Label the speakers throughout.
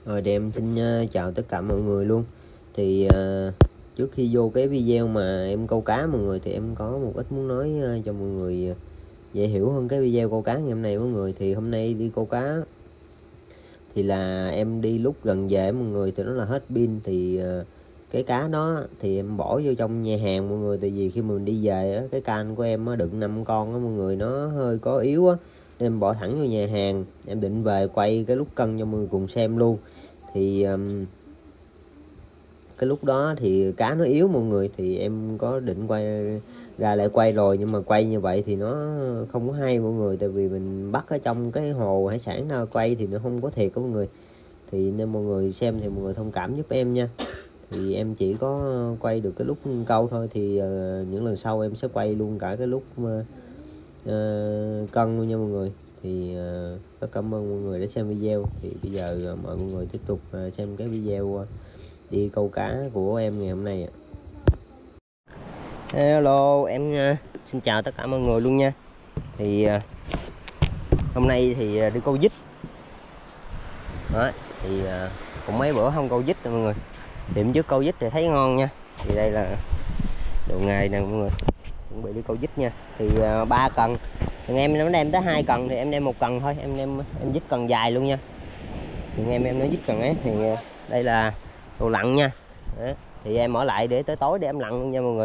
Speaker 1: Rồi thì em xin chào tất cả mọi người luôn. Thì trước khi vô cái video mà em câu cá mọi người, thì em có một ít muốn nói cho mọi người dễ hiểu hơn cái video câu cá ngày hôm nay mọi người. Thì hôm nay đi câu cá thì là em đi lúc gần về mọi người, thì nó là hết pin. Thì cái cá đó thì em bỏ vô trong nhà hàng mọi người. Tại vì khi mình đi về á, cái can của em đựng 5 con á mọi người, nó hơi có yếu á, nên em bỏ thẳng vô nhà hàng. Em định về quay cái lúc cân cho mọi người cùng xem luôn. Thì cái lúc đó thì cá nó yếu mọi người, thì em có định quay ra lại quay rồi, nhưng mà quay như vậy thì nó không có hay mọi người. Tại vì mình bắt ở trong cái hồ hải sản nào quay thì nó không có thiệt đó mọi người. Thì nên mọi người xem thì mọi người thông cảm giúp em nha. Thì em chỉ có quay được cái lúc câu thôi. Thì những lần sau em sẽ quay luôn cả cái lúc cân luôn nha mọi người. Thì rất cảm ơn mọi người đã xem video. Thì bây giờ mời mọi người tiếp tục xem cái video đi câu cá của em ngày hôm nay ạ. Hello, em xin chào tất cả mọi người luôn nha. Thì hôm nay thì đi câu vít đó. Thì cũng mấy bữa không câu vít rồi mọi người. Tiệm trước câu vít thì thấy ngon nha. Thì đây là đồ nghề nè mọi người, chuẩn bị đi câu vít nha. Thì 3 cần, thằng em nó đem tới 2 cần thì em đem 1 cần thôi. Em vít cần dài luôn nha. Thì em nói vít cần ấy. Thì đây là đồ lặn nha. Đó. Thì em ở lại để tới tối để em lặn luôn nha mọi người.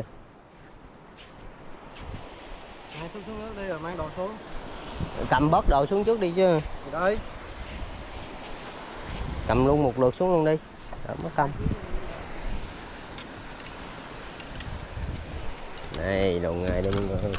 Speaker 2: Xuống nước đi rồi mang đồ xuống.
Speaker 1: Cầm bớt đồ xuống trước đi chứ.
Speaker 2: Đây.
Speaker 1: Cầm luôn một lượt xuống luôn đi. Đó, mất công. Đây, đồ nghề đây mọi người.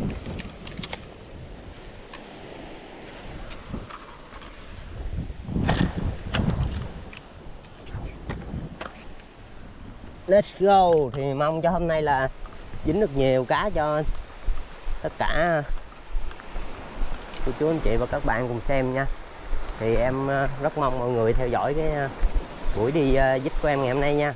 Speaker 1: Let's go. Thì mong cho hôm nay là dính được nhiều cá cho tất cả cô chú anh chị và các bạn cùng xem nha. Thì em rất mong mọi người theo dõi cái buổi đi vít của em ngày hôm nay nha.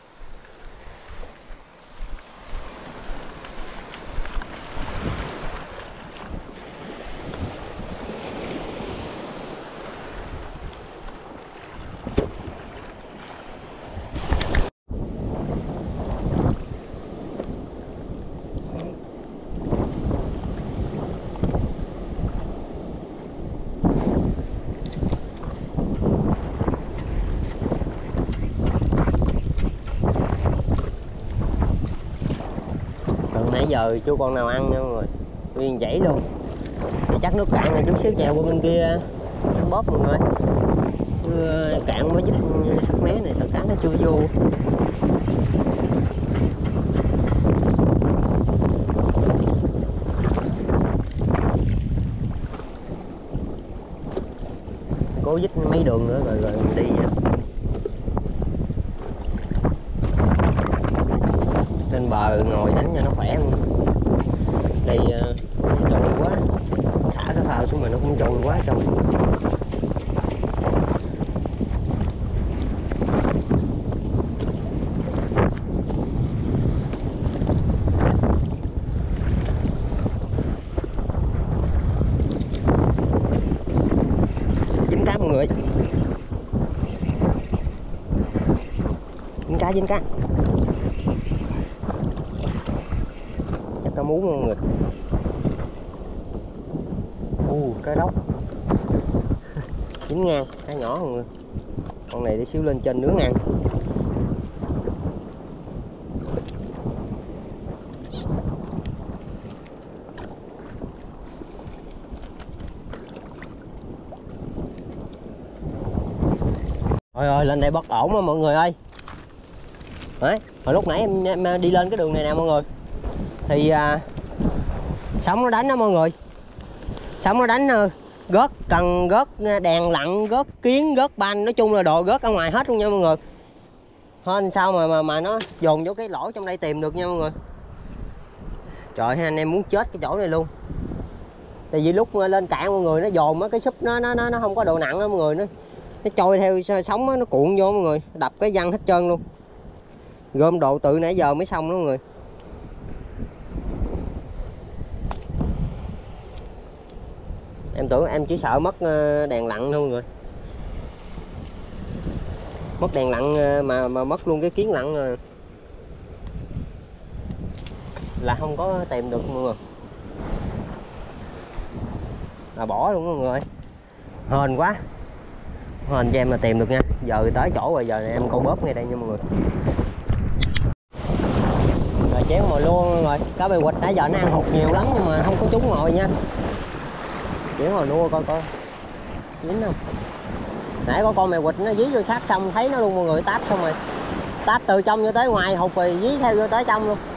Speaker 1: Nãy giờ chưa con nào ăn nha mọi người, nguyên dãy luôn. Thì chắc nước cạn này chút xíu chèo qua bên kia bóp mọi người. Cạn mới vít sắc mé này, sợ cá nó chưa vô. Cố vít mấy đường nữa rồi mình đi nha. Trên bờ ngồi đánh cho nó khỏe luôn. Đây trùng quá, thả cái phao xuống mà nó cũng trùng quá trùng. Dính cá mọi người, dính cá. Cá mú mọi người. Cá đốc dính ngang, cá nhỏ mọi người. Con này để xíu lên trên nướng ăn. Rồi lên đây bất ổn mà mọi người ơi. Đấy, hồi lúc nãy em đi lên cái đường này nè mọi người. Thì sóng nó đánh đó mọi người. Sóng nó đánh gớt cần, gớt đèn lặn, gớt kiến, gớt banh, nói chung là đồ gớt ở ngoài hết luôn nha mọi người. Hên sao mà nó dồn vô cái lỗ trong đây tìm được nha mọi người. Trời ơi, anh em muốn chết cái chỗ này luôn. Tại vì lúc lên cạn mọi người nó dồn á, cái súp nó không có độ nặng đó mọi người, nó trôi theo sóng á, nó cuộn vô mọi người, đập cái văng hết trơn luôn. Gom độ tự nãy giờ mới xong đó mọi người. Em tưởng em chỉ sợ mất đèn lặn thôi mọi người. Mất đèn lặn mà mất luôn cái kiến lặn rồi là không có tìm được mọi người, là bỏ luôn mọi người. Hên quá, hên cho em là tìm được nha. Giờ tới chỗ rồi, giờ này em câu bóp ngay đây nha mọi người. Rồi chén mồi luôn rồi, cá bè quịch nãy giờ nó ăn hụt nhiều lắm nhưng mà không có trúng ngồi nha. Chén mồi nua coi coi dính không. Nãy có con mè quịch nó dí vô sát xong thấy nó luôn mọi người, táp xong rồi, táp từ trong vô tới ngoài hụt rồi dí theo vô tới trong luôn.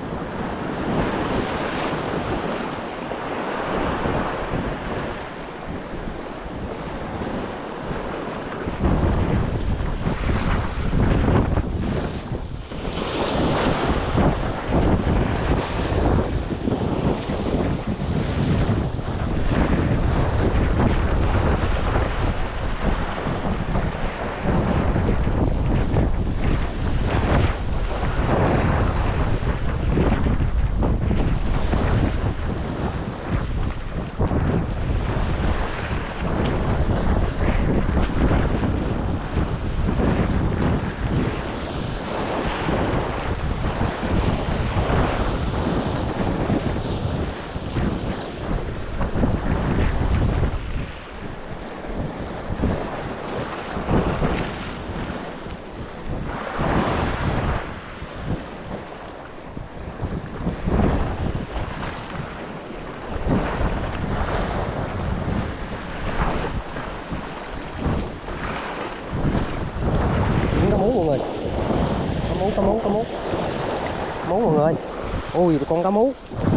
Speaker 1: Cá mú mọi người. Ui được con cá mú.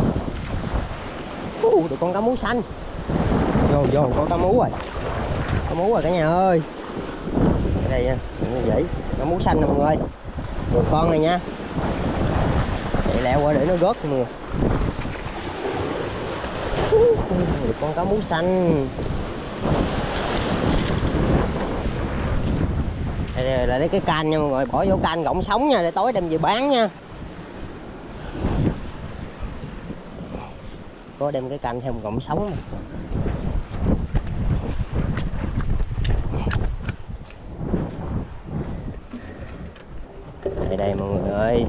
Speaker 1: Được con cá mú xanh. Vô có cá mú rồi. Cá mú rồi cả nhà ơi. Ở đây nha, vậy cá mú xanh nè mọi người. Được con này nha. Chạy lẹ qua để nó rớt mọi người. Được con cá mú xanh. Đây là lấy cái can nha mọi người, bỏ vô can gọng sống nha để tối đem về bán nha. Có đem cái can thêm gọng sống mà. Đây mọi người ơi.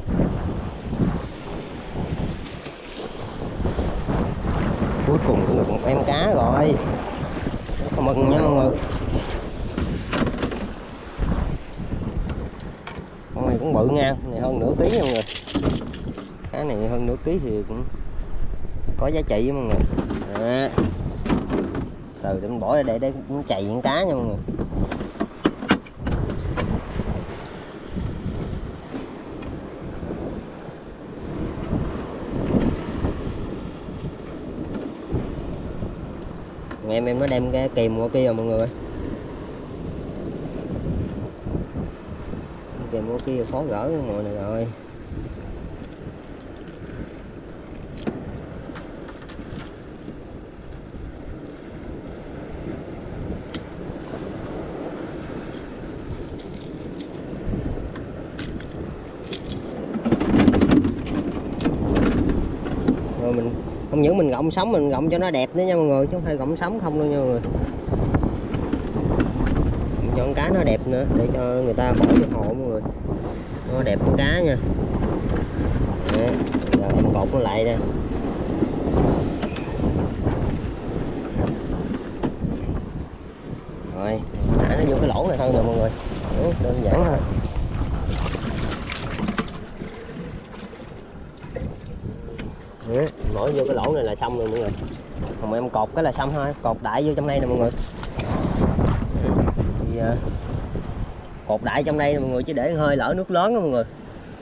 Speaker 1: Cuối cùng cũng được một em cá rồi. Mừng nha mọi người. Con này cũng bự nha, này hơn nửa ký nha mọi người. Cá này hơn nửa ký thì cũng có giá trị mọi người. Đó. Từ đừng bỏ ra để cũng chạy con cá nha mọi người. Em nó đem cái kìm qua kia rồi mọi người. Kìm qua kia khó gỡ cái mồi này rồi. Rồi mình không những mình gọng sống, mình gọng cho nó đẹp nữa nha mọi người, chứ không phải gọng sống không đâu nha mọi người. Cho con cá nó đẹp nữa để cho người ta bỏ vô hồ mọi người, nó đẹp con cá nha. Đó. Giờ em cột nó lại đây. Rồi thả nó vô cái lỗ này thôi nè mọi người. Đó, đơn giản thôi. Đó, mỗi vô cái lỗ này là xong rồi mọi người. Còn em cột cái là xong thôi, cột đại vô trong đây nè mọi người. Thì, cột đại trong đây nè mọi người, chứ để hơi lỡ nước lớn đó mọi người.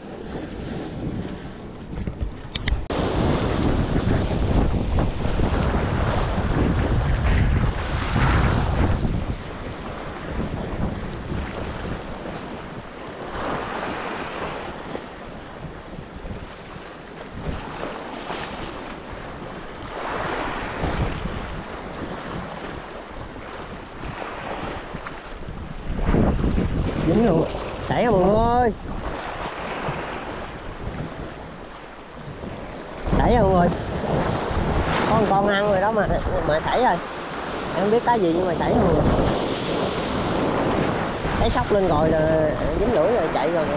Speaker 1: Dính luôn, sảy rồi mọi người ơi. Sảy rồi mọi người. Có một con ăn rồi đó mà sảy rồi. Em không biết cái gì nhưng mà sảy rồi mọi người. Thấy sóc lên rồi là dính lưỡi rồi chạy rồi.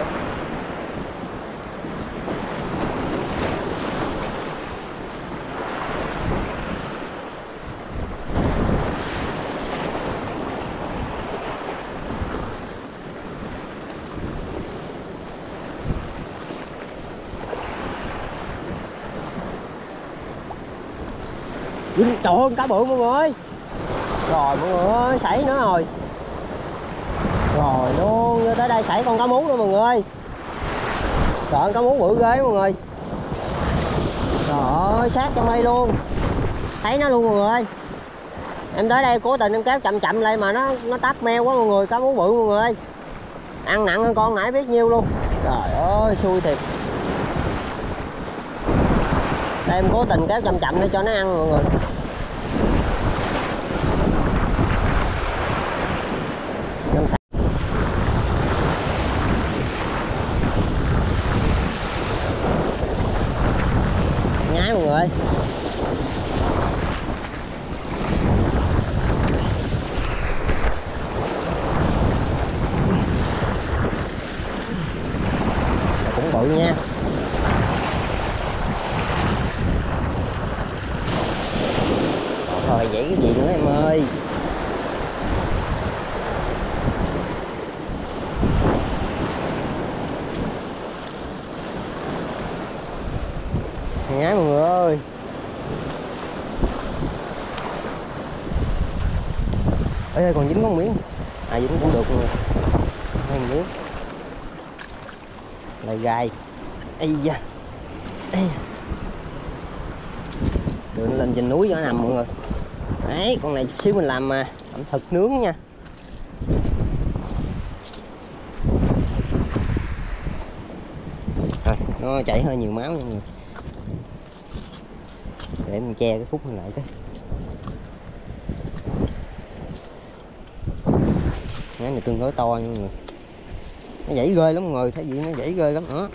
Speaker 1: Trời ơi, cá bự mọi người. Rồi mọi người ơi, sảy nữa rồi. Rồi luôn, vô tới đây sảy con cá mú nữa mọi người. Trời ơi, cá mú bự ghê mọi người. Trời ơi, sát trong đây luôn. Thấy nó luôn mọi người. Em tới đây cố tình em kéo chậm chậm lại mà nó táp meo quá mọi người, cá mú bự mọi người. Ăn nặng hơn con nãy biết nhiêu luôn. Trời ơi, xui thiệt. Đây em cố tình kéo chậm chậm để cho nó ăn mọi người. Nhái mọi người. Cũng bự nha. Thôi vậy cái gì nữa em ơi. Nhái mọi người ơi. Ê còn dính có một miếng. À dính cũng được rồi. Hai miếng. Lại gai. Ây da. Đưa nó lên trên núi cho nó nằm mọi người. Đấy, con này chút xíu mình làm ẩm thực nướng nha. Thôi, nó chảy hơi nhiều máu nha mọi người. Để mình che cái khúc này lại cái. Cái này tương đối to nha mọi người. Nó dãy ghê lắm mọi người, thấy gì nó dãy ghê lắm. Đó.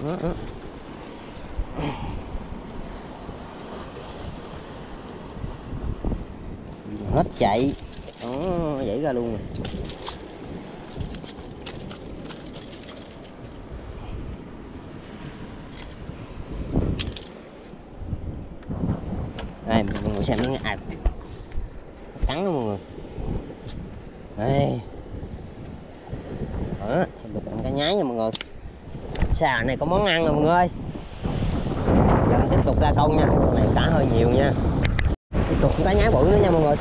Speaker 1: Hết chạy. Đó, dãy ra luôn rồi. Đây mọi người xem nó cắn đó mọi người. Đây. Đó, được ăn cá nhái nha mọi người. Xà này có món ăn rồi mọi người. Giờ mình tiếp tục ra câu nha. Con này cá hơi nhiều nha. Tiếp tục cá nhái bự nữa nha mọi người.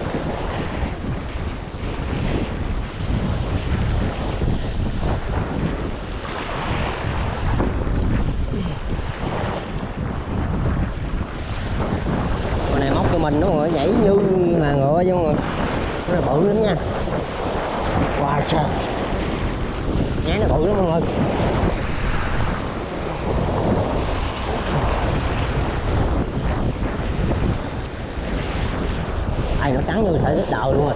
Speaker 1: Con này móc cho mình nó mọi người, nhảy như là ngựa chứ mọi người. Nó là bự lắm nha. Wow sao. Nhái nó bự lắm mọi người. Ai nó cắn như sợi đít đào luôn rồi.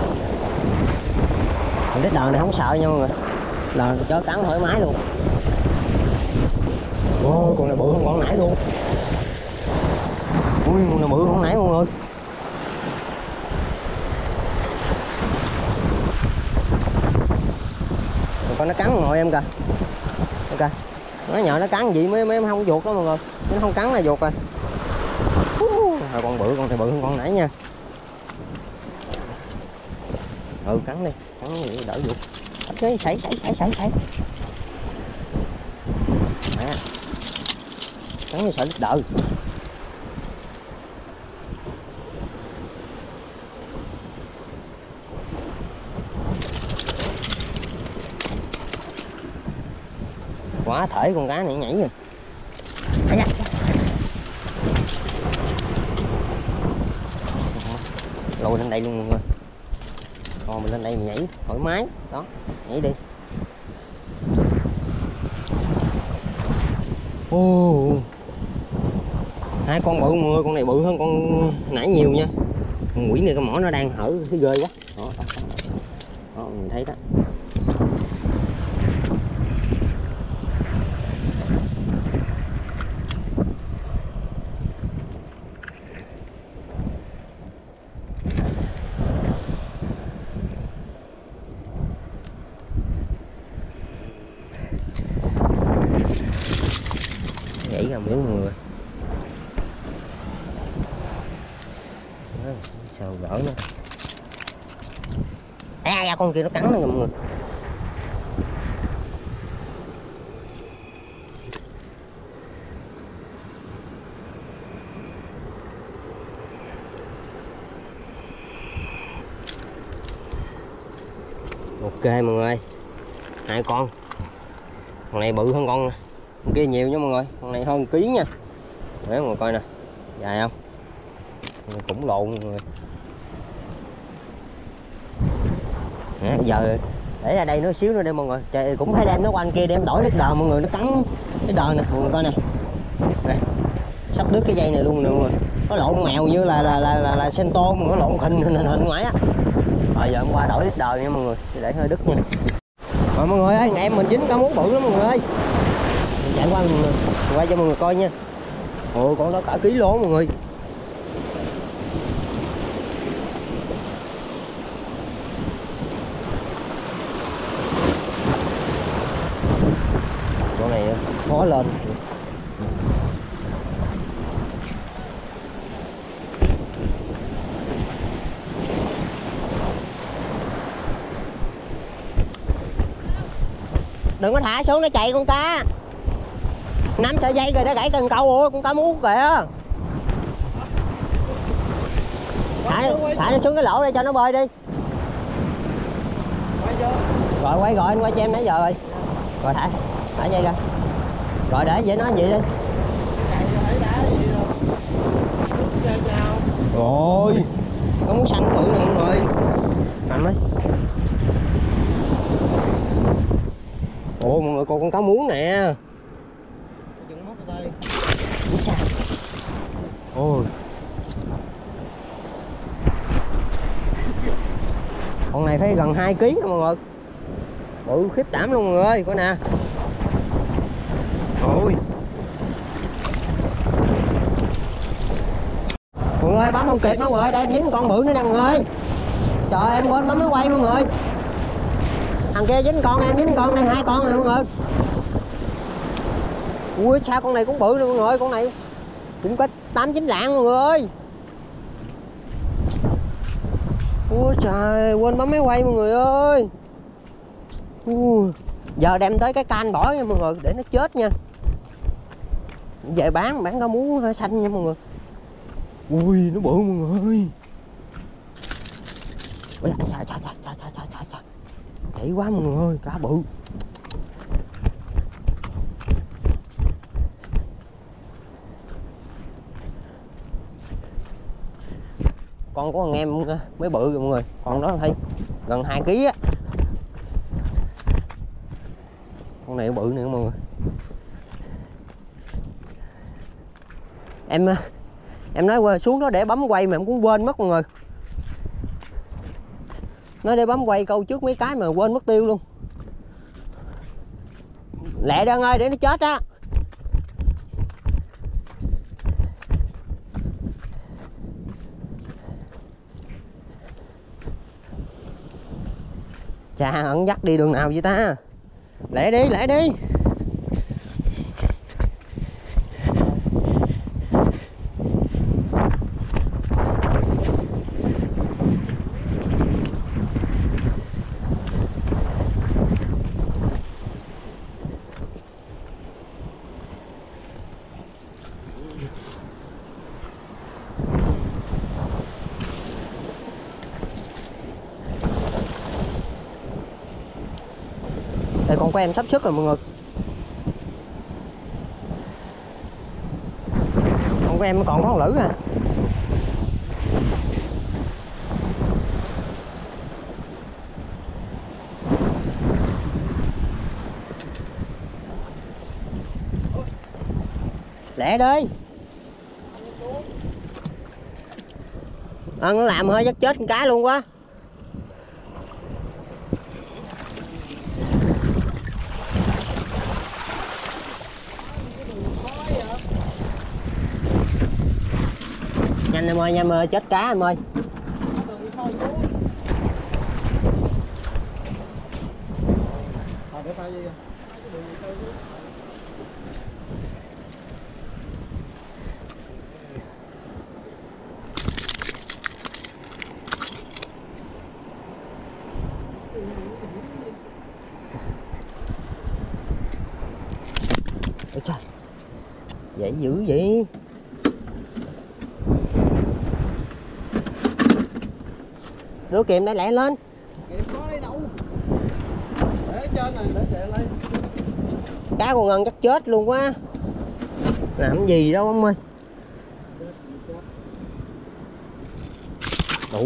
Speaker 1: Đít đào này không sợ nha mọi người. Là chó cắn thoải mái luôn. Ôi con này bự hơn con nãy luôn. Ui con này bự hơn con nãy mọi người. Con nó cắn ngồi em kìa. Ok. Nó nhờ nó cắn gì mới em không vuột đó mọi người. Nó không cắn là vuột rồi. Rồi con bự, con này bự hơn con nãy nha. Ừ cắn đi, cắn đi đỡ vuột. Cái sảy. À. Cắn như sợ đứt đợi. Quá thể con cá này nhảy rồi. Lùi lên đây luôn mọi người. Còn mình lên đây mình nhảy thoải mái. Đó, nhảy đi. Hai con bự mọi người, con này bự hơn con nãy nhiều nha. Con quỷ này cái mỏ nó đang hở thấy ghê quá. Đó, mình thấy đó. ra miếng mọi người. Đó, sao gỡ nó. À, con kia nó cắn nó mọi người. Ok mọi người, 2 con này bự hơn con kia nhiều nha mọi người, con này hơn ký nha. Để mọi người coi nè, dài không, cũng lộn mọi người. Đó, giờ để ra đây nó xíu nữa đây mọi người. Trời, cũng phải đem nó qua anh kia đem đổi đứt đờ mọi người, nó cắn cái đờ nè mọi người coi nè. Nè, sắp đứt cái dây này luôn nè mọi người. Nó lộn mèo như là sento mà nó lộn hình ngoái á. Rồi giờ hôm qua đổi đứt đờ nha mọi người, để hơi đứt nha. Rồi mọi người ơi, em mình dính cá muốn bự lắm mọi người ơi. Mình chạy qua mình quay cho mọi người coi nha. Ồ, con đó cả ký lỗ mọi người. Con này khó lên. Đừng có thả xuống nó chạy con cá. Nắm sợi dây rồi nó gãy cần câu rồi, con cá mú kìa. Thả nó xuống cái lỗ đây cho nó bơi đi. Rồi quay gọi anh quay cho em nãy giờ rồi. Rồi thả dây ra. Rồi để vậy nó vậy đi. Rồi có mú xanh bự nè mọi người. Cầm đấy. Ồ mọi người, con cá muốn nè. Ôi, con này phải gần 2 kg nha mọi người. Bự khiếp đảm luôn mọi người ơi, coi nè. Ôi, mọi người bấm không kịp mọi người, đây em dính con bự nữa nè mọi người. Trời, em quên bấm máy quay mọi người. Thằng kia dính con, em dính con, đây 2 con nè mọi người. Ui, sao con này cũng bự nè mọi người, con này cũng có 8-9 lạng mọi người ơi. Ôi trời, quên bấm máy quay mọi người ơi. Giờ đem tới cái can bỏ nha mọi người, để nó chết nha. Về bán cá mú xanh nha mọi người. Ui, nó bự mọi người ơi. Ôi, trời. Chạy quá mọi người ơi, cá bự. Con của anh em mới bự rồi mọi người, con đó phải gần 2 kg á. Con này bự nữa mọi người. Em nói qua xuống đó để bấm quay mà em cũng quên mất mọi người. Nói để bấm quay câu trước mấy cái mà quên mất tiêu luôn. Lẹ Đơn ơi, để nó chết á. Chà, ẩn dắt đi đường nào vậy ta? Lẹ đi. Đây con của em sắp sức rồi mọi người. Con của em còn có 1 lữ à. Lẹ đi. Nó làm hơi chắc chết con cá luôn quá. Nhanh em ơi, nhanh em ơi, chết cá em ơi. Ôi trời, dễ dữ vậy. Đưa kìm để lẹ lên.
Speaker 2: Kìm có đây đâu. Để trên này, để chạy lên.
Speaker 1: Cá con Ngân chắc chết luôn quá. Làm gì đâu ông ơi. Đủ.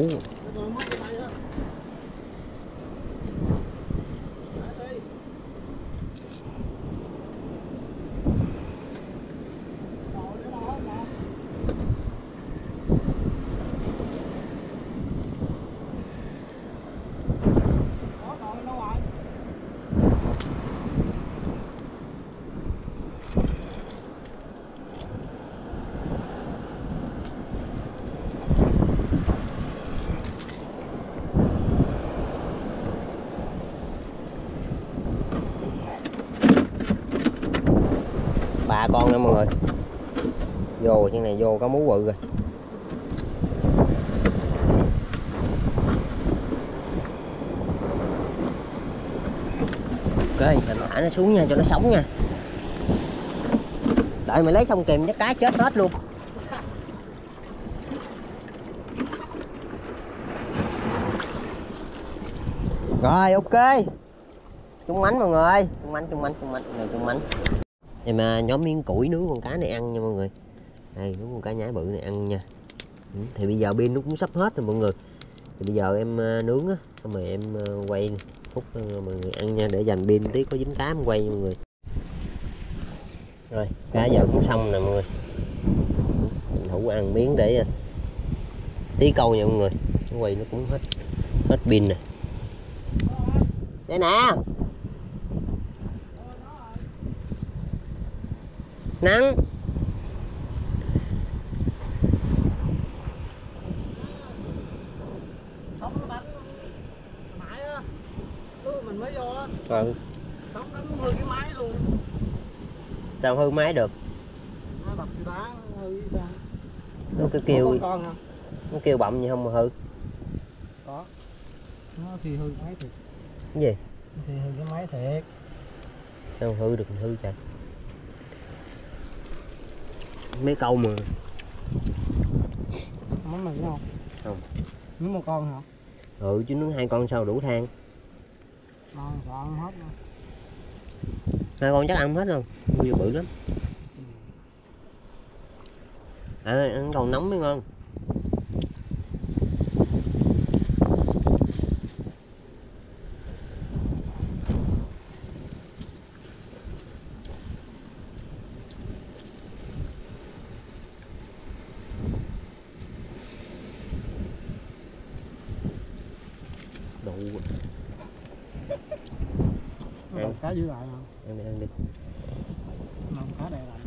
Speaker 1: Ba con nữa mọi người. Vô trên này vô có mú bự rồi. Ok, mình thả nó xuống nha cho nó sống nha. Đợi mày lấy xong kìm chắc cá chết hết luôn. Rồi ok. Trung mánh mọi người, trung mánh này, trung mánh. Em nhóm miếng củi nướng con cá này ăn nha mọi người. Đây, nướng con cá nhái bự này ăn nha. Thì bây giờ pin nó cũng sắp hết rồi mọi người. Thì bây giờ em nướng á, xong rồi em quay phút mọi người ăn nha, để dành pin tí có dính cá em quay nha mọi người. Rồi, cá giờ cũng xong nè mọi người. Thủ ăn miếng để tí câu nha mọi người. Cái quay nó cũng hết pin nè. Đây nè. Nắng.
Speaker 2: Sống nó đánh nãy á, mình mới vô á.
Speaker 1: Ừ.
Speaker 2: Sống đánh hư cái máy luôn.
Speaker 1: Sao hư máy được?
Speaker 2: Nó đập cái đá nó hư sao?
Speaker 1: Nó cứ kêu
Speaker 2: con hả?
Speaker 1: nó kêu bậm gì không mà hư?
Speaker 2: Có. Nó thì hư máy thiệt.
Speaker 1: Cái gì?
Speaker 2: Thì hư cái máy thiệt.
Speaker 1: Sao hư được hư trời? Mấy câu mà.
Speaker 2: Món này không?
Speaker 1: Không.
Speaker 2: Nướng một con hả?
Speaker 1: Ừ chứ nướng 2 con sao đủ than.
Speaker 2: Ngon, sợ ăn hết luôn.
Speaker 1: 2 con chắc ăn hết luôn. Nuôi bự lắm. Ăn còn nóng mới ngon. Đủ.
Speaker 2: Ăn cá giữ lại hả?
Speaker 1: Ăn đi.
Speaker 2: Làm cá đè lại.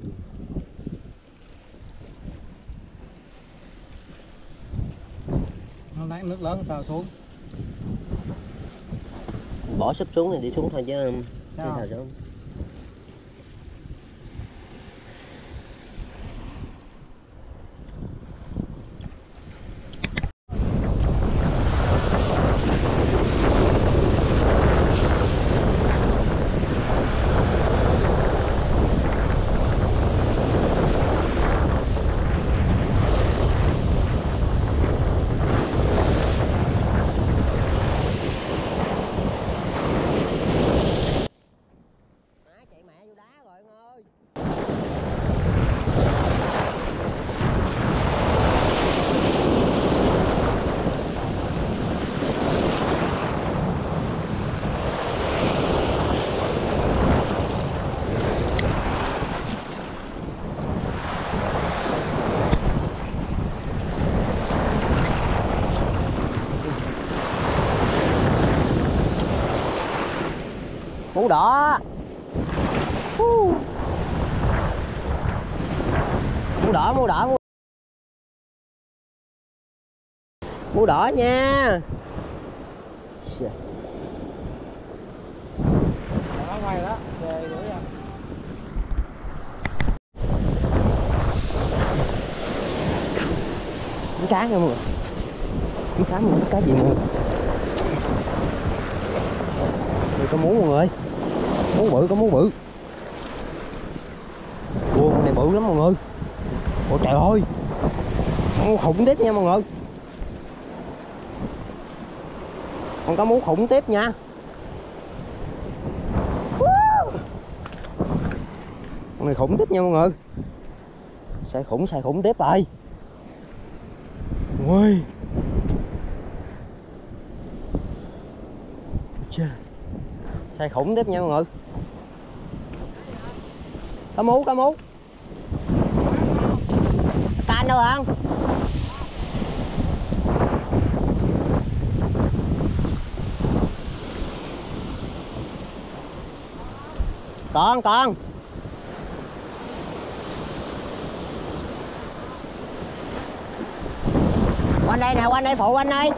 Speaker 2: Nó lấy nước lớn sao xuống?
Speaker 1: Bỏ súp xuống này đi xuống thôi chứ. Sao đó. Mũ đỏ. Mũ đỏ, mũ đỏ. Mũ đỏ nha.
Speaker 2: Đó ngoài đó, về đuổi ra.
Speaker 1: Miếng cá nha mọi người. Miếng cá gì mọi người? Đây có mú mọi người. Mú bự, có mú bự. bự lắm mọi người. Ôi trời ơi, con khủng tiếp nha mọi người. Con cá mú khủng tiếp nha. Con này khủng tiếp nha mọi người. Xài khủng tiếp rồi. Ui. Xài khủng tiếp nha mọi người. Cá mú. Canh đâu không? Con. Quanh đây nè, quanh đây phụ anh ơi.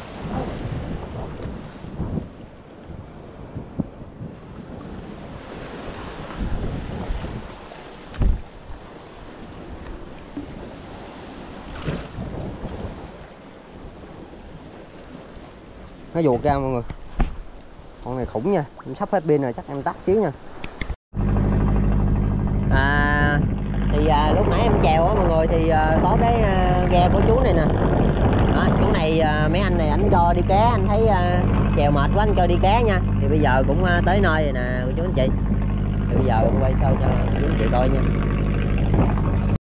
Speaker 1: Nó vuột ra mọi người. Con này khủng nha, em sắp hết pin rồi, chắc em tắt xíu nha. Lúc nãy em chèo á mọi người thì có cái ghe của chú này nè. Đó, chú này mấy anh này ảnh cho đi cá, anh thấy chèo mệt quá anh cho đi cá nha. Thì bây giờ cũng tới nơi rồi nè cô chú anh chị. Thì bây giờ em quay show cho chú anh chị coi nha.